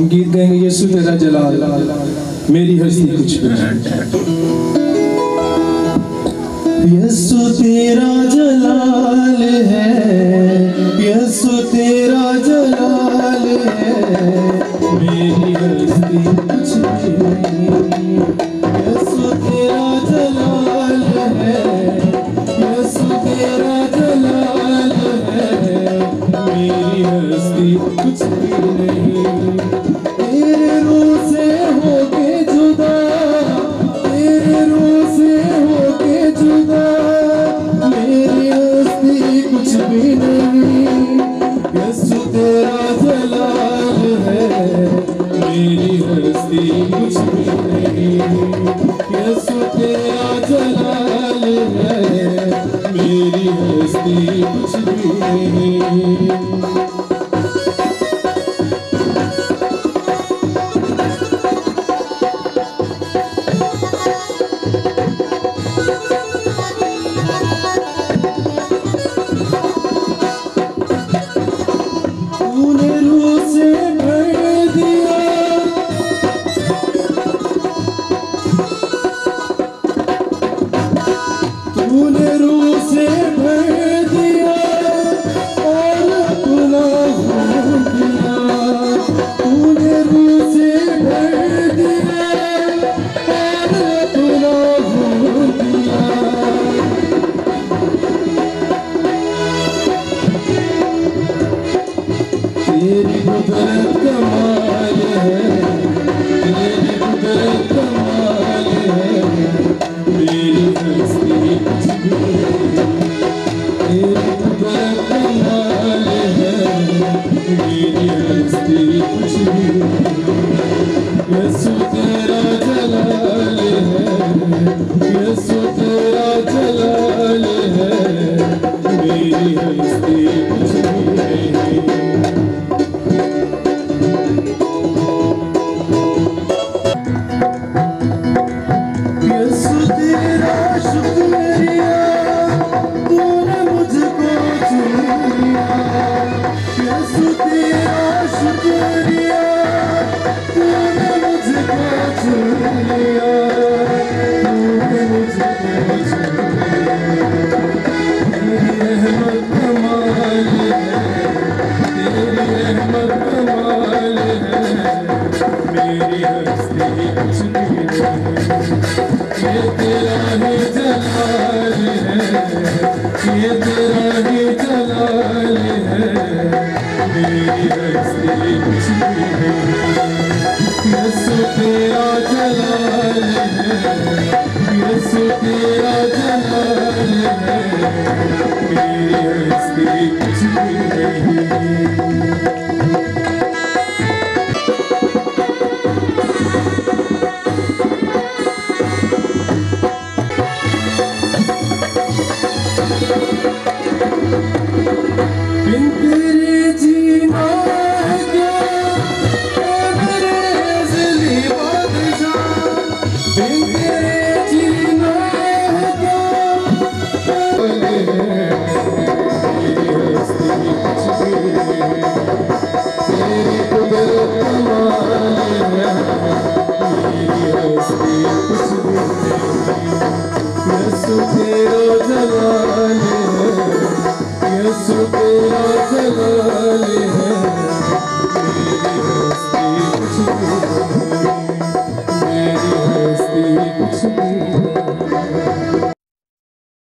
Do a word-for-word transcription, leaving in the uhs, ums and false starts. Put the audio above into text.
गीत गाएंगे यीशु तेरा जलाल, मेरी हस्ती कुछ भी नहीं। यीशु तेरा जलाल है, यीशु तेरा जलाल है, मेरी हस्ती कुछ भी नहीं। यीशु तेरा जलाल है, यीशु तेरा जलाल है, मेरी हस्ती कुछ भी नहीं। तेरे रूह से होके जुदा, तेरे रूह से होके जुदा, मेरी हस्ती कुछ भी नहीं। यीशु तेरा जलाल है, मेरी हस्ती कुछ भी नहीं। यीशु तेरा जलाल है, मेरी हस्ती कुछ भी नहीं। तेरी कुदरत कमाल है, तेरी कुदरत कमाल है, मेरी हस्ती कुछ भी नहीं। तेरी कुदरत कमाल है, मेरी हस्ती कुछ भी नहीं। यीशु तेरा जलाल है, यीशु तेरा जलाल है, मेरी हस्ती कुछ भी नहीं। मेरी हस्ती कुछ भी नहीं। ये तेरा ही जलाल है, ये तेरा ही जलाल है, मेरी हस्ती कुछ भी नहीं। यीशु तेरा जलाल है, यीशु तेरा जलाल है, मेरी हस्ती कुछ भी नहीं।